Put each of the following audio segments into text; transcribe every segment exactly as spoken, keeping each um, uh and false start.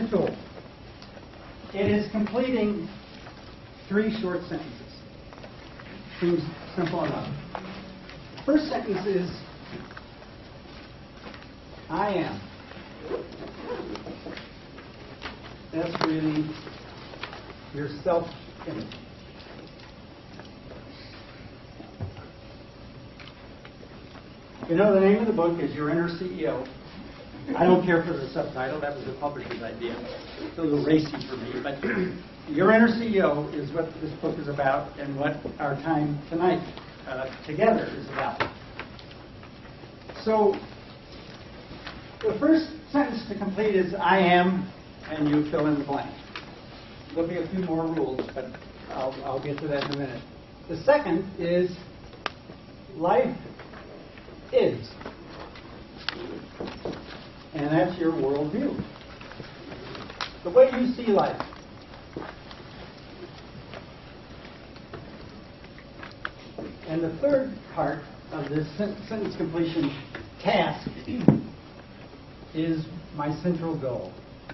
a tool. It is completing three short sentences. Seems simple enough. The first sentence is, I am. That's really your self-image. You know, the name of the book is Your Inner C E O. I don't care for the subtitle. That was the publisher's idea. It's a little racy for me. But Your Inner C E O is what this book is about and what our time tonight uh, together is about. So the first sentence to complete is, I am, and you fill in the blank. There'll be a few more rules, but I'll, I'll get to that in a minute. The second is, life is. And that's your worldview. The way you see life. And the third part of this sentence completion task is my central goal.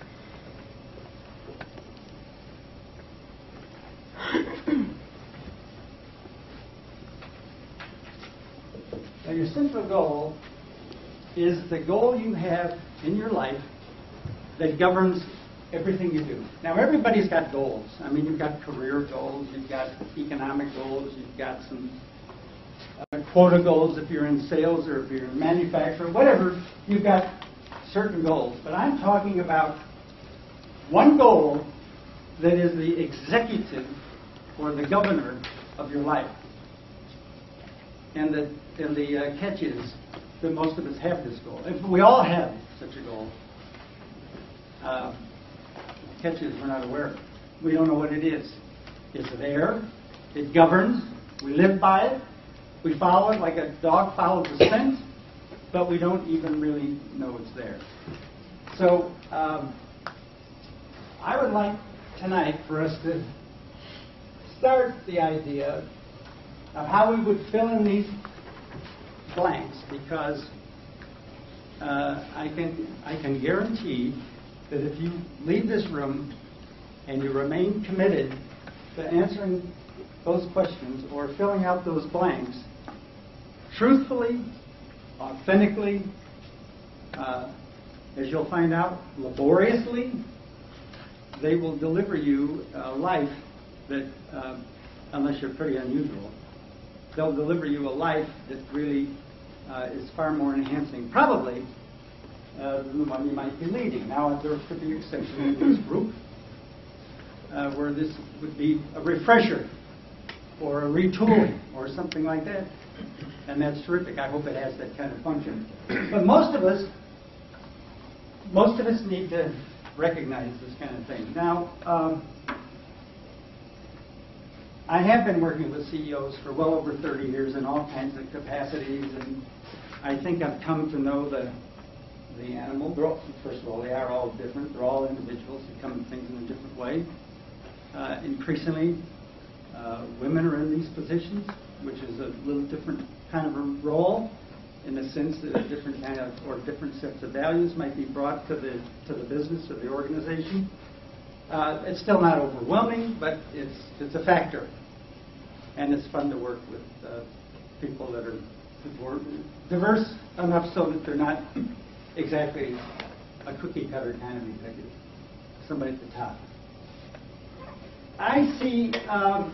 Now, your central goal is the goal you have in your life that governs everything you do. Now, everybody's got goals. I mean, you've got career goals, you've got economic goals, you've got some uh, quota goals if you're in sales or if you're in manufacturing, whatever, you've got certain goals. But I'm talking about one goal that is the executive or the governor of your life. And the, and the uh, catch is that most of us have this goal. If we all have such a goal. Uh, catch is we're not aware of it. We don't know what it is. It's there. It governs. We live by it. We follow it like a dog follows the scent, but we don't even really know it's there. So um, I would like tonight for us to start the idea of how we would fill in these blanks, because uh, I can I can guarantee that if you leave this room and you remain committed to answering those questions or filling out those blanks truthfully, authentically, uh, as you'll find out, laboriously, they will deliver you a life that, uh, unless you're pretty unusual, they'll deliver you a life that really uh, is far more enhancing, probably, uh, than the one you might be leading. Now, there could be exceptions in this group uh, where this would be a refresher or a retooling or something like that. And that's terrific. I hope it has that kind of function. But most of us, most of us need to recognize this kind of thing. Now, um, I have been working with C E Os for well over thirty years in all kinds of capacities, and I think I've come to know the the animal. They're all, first of all, they are all different. They're all individuals who come at things in a different way. Uh, increasingly, uh, women are in these positions, which is a little different kind of a role, in the sense that a different kind of or different sets of values might be brought to the to the business or the organization. Uh, it's still not overwhelming, but it's it's a factor, and it's fun to work with uh, people that are diverse enough so that they're not exactly a cookie cutter kind of executive, somebody at the top. I see um,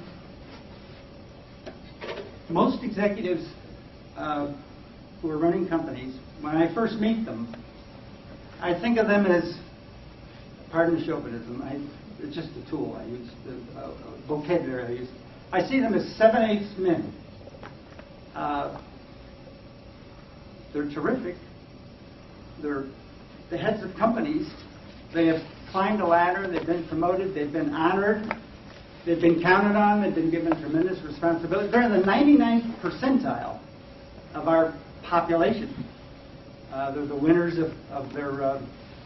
most executives uh, who are running companies, when I first meet them, I think of them as, pardon the chauvinism, I, it's just a tool I use, the uh, vocabulary I use. I see them as seven-eighths men. Uh, they're terrific. They're the heads of companies. They have climbed the ladder. They've been promoted. They've been honored. They've been counted on. They've been given tremendous responsibility. They're in the ninety-ninth percentile of our population. Uh, they're the winners of, of their uh,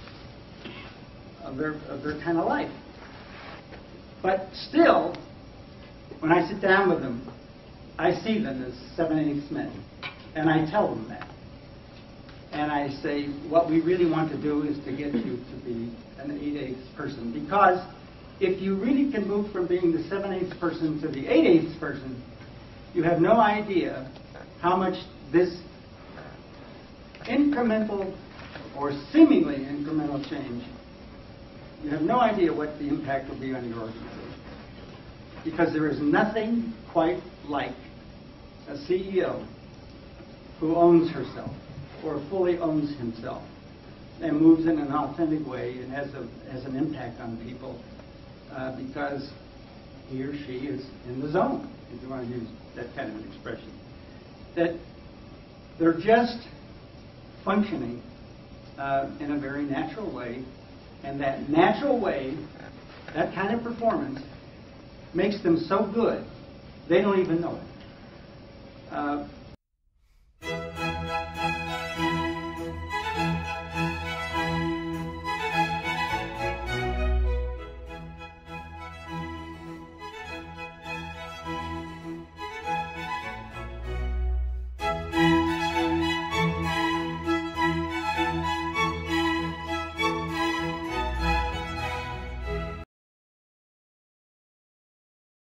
of their of their kind of life. But still, when I sit down with them, I see them as seven-eighths men, and I tell them that. and I say, what we really want to do is to get you to be an eight-eighths person. Because if you really can move from being the seven-eighths person to the eight-eighths person, you have no idea how much this incremental or seemingly incremental change, you have no idea what the impact will be on your organization. Because there is nothing quite like a C E O who owns herself or fully owns himself and moves in an authentic way and has, a, has an impact on people uh, because he or she is in the zone, if you want to use that kind of an expression. That they're just functioning uh, in a very natural way, and that natural way, that kind of performance, makes them so good, they don't even know it. Uh,